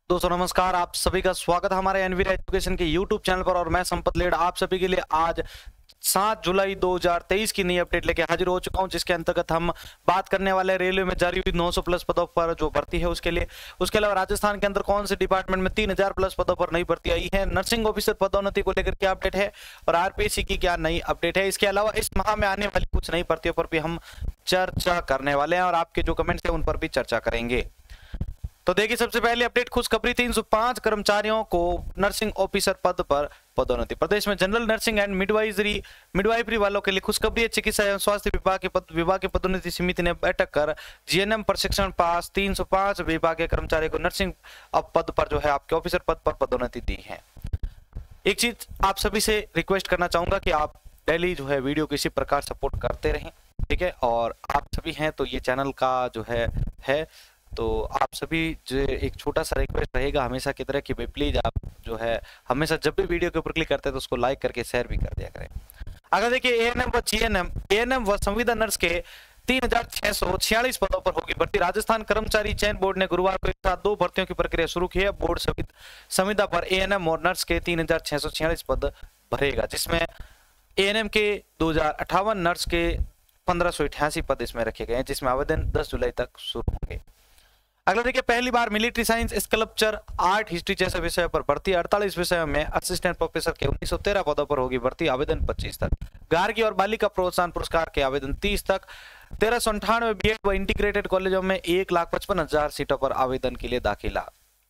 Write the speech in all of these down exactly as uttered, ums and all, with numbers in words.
दोस्तों नमस्कार, आप सभी का स्वागत है हमारे एनवीआर एजुकेशन के यूट्यूब चैनल पर। और मैं संपत लेड आप सभी के लिए आज सात जुलाई दो हज़ार तेईस की नई अपडेट लेके हाजिर हो चुका हूं, जिसके अंतर्गत हम बात करने वाले रेलवे में जारी हुई नौ सौ प्लस पदों पर जो भर्ती है उसके लिए। उसके अलावा राजस्थान के अंदर कौन से डिपार्टमेंट में तीन हज़ार प्लस पदों पर नई भर्ती आई है, नर्सिंग ऑफिसर पदोन्नति को लेकर क्या अपडेट है और आरपीएससी की क्या नई अपडेट है। इसके अलावा इस माह में आने वाली कुछ नई भर्तियों पर भी हम चर्चा करने वाले हैं और आपके जो कमेंट्स है उन पर भी चर्चा करेंगे। तो देखिए, सबसे पहले अपडेट खुशखबरी, तीन सौ पाँच कर्मचारियों को नर्सिंग ऑफिसर पद पर पदोन्नति। प्रदेश में general nursing and midwifery midwifery वालों के लिए खुशखबरी है। चिकित्सा एवं स्वास्थ्य विभाग के पद विभाग के पदोन्नति समिति ने बैठक कर जीएनएम प्रशिक्षण पास तीन सौ पाँच विभाग के कर्मचारियों को नर्सिंग पद पर जो है आपके ऑफिसर पद पर पदोन्नति दी है। एक चीज आप सभी से रिक्वेस्ट करना चाहूंगा कि आप डेली जो है वीडियो किसी प्रकार सपोर्ट करते रहें, ठीक है। और आप सभी हैं तो ये चैनल का जो है है तो आप सभी जो एक छोटा सा रिक्वेस्ट रहेगा हमेशा की तरह कि भाई प्लीज आप जो है हमेशा जब भी वीडियो के ऊपर क्लिक करते हैं तो उसको लाइक करके शेयर भी कर दिया करें। अगर देखिए एएनएम व जीएनएम एएनएम व संविदा नर्स के तीन हजार छह सौ छियालीस पदों पर होगी भर्ती। राजस्थान कर्मचारी चयन बोर्ड ने गुरुवार को एक साथ दो भर्तियों की प्रक्रिया शुरू की है। बोर्ड संविदा पर एएनएम और नर्स के तीन हजार छह सौ छियालीस पद भरेगा, जिसमें एएनएम के दो हजार अट्ठावन, नर्स के पंद्रह सौ अठासी पद इसमें रखे गए हैं, जिसमें आवेदन दस जुलाई तक शुरू होंगे। अगला देखिए, पहली बार military science, sculpture, art, history जैसे विषयों पर भर्ती। अड़तालीस विषयों में असिस्टेंट प्रोफेसर के उन्नीस सौ तेरह पदों पर होगी भर्ती, आवेदन पच्चीस तक। गार्गी और बालिका प्रोत्साहन पुरस्कार के आवेदन तीस तक। तेरह सौ अंठानवे बीएड व इंटीग्रेटेड कॉलेजों में एक लाख पचपन हजार सीटों पर आवेदन के लिए दाखिला।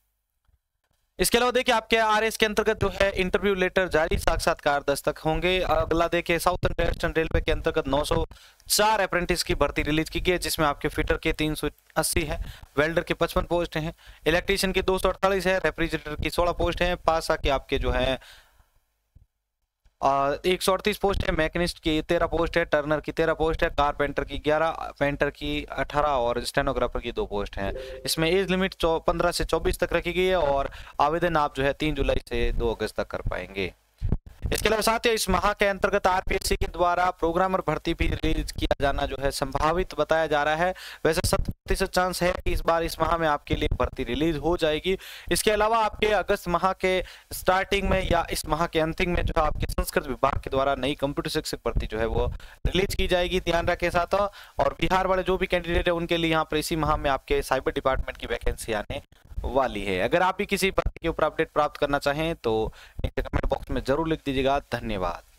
इसके अलावा देखिए, आपके आरएस के अंतर्गत जो है इंटरव्यू लेटर जारी, साक्षात्कार दस्तक होंगे। अगला देखिए, साउथर्न वेस्टर्न रेलवे के अंतर्गत नौ सौ चार अप्रेंटिस की भर्ती रिलीज की गई है, जिसमें आपके फिटर के तीन सौ अस्सी है, वेल्डर के पचपन पोस्ट हैं, इलेक्ट्रीशियन की दो सौ अड़तालीस है, रेफ्रिजरेटर की सोलह पोस्ट है, पासा के आपके जो है एक सौ अड़तीस पोस्ट है, मैकेनिस्ट की तेरह पोस्ट है, टर्नर की तेरह पोस्ट है, कारपेंटर की ग्यारह, पेंटर की अठारह और स्टेनोग्राफर की दो पोस्ट हैं। इसमें एज लिमिट पंद्रह से चौबीस तक रखी गई है और आवेदन आप जो है तीन जुलाई से दो अगस्त तक कर पाएंगे। इसके अलावा साथ ही इस माह के अंतर्गत आरपीएससी के द्वारा प्रोग्रामर भर्ती भी रिलीज किया जाना जो है संभावित बताया जा रहा है। वैसे सत्तर प्रतिशत चांस है कि इस बार इस माह में आपके लिए भर्ती रिलीज हो जाएगी। इसके अलावा आपके अगस्त माह के स्टार्टिंग में या इस माह के अंतिम में जो है आपके संस्कृत विभाग के द्वारा नई कंप्यूटर शिक्षक भर्ती जो है वो रिलीज की जाएगी, ध्यान रखें साथ। और बिहार वाले जो भी कैंडिडेट है उनके लिए यहाँ पर इसी माह में आपके साइबर डिपार्टमेंट की वैकेंसी आने वाली है। अगर आप भी किसी भर्ती के ऊपर अपडेट प्राप्त करना चाहें तो नीचे कमेंट बॉक्स में जरूर लिख दीजिएगा। धन्यवाद।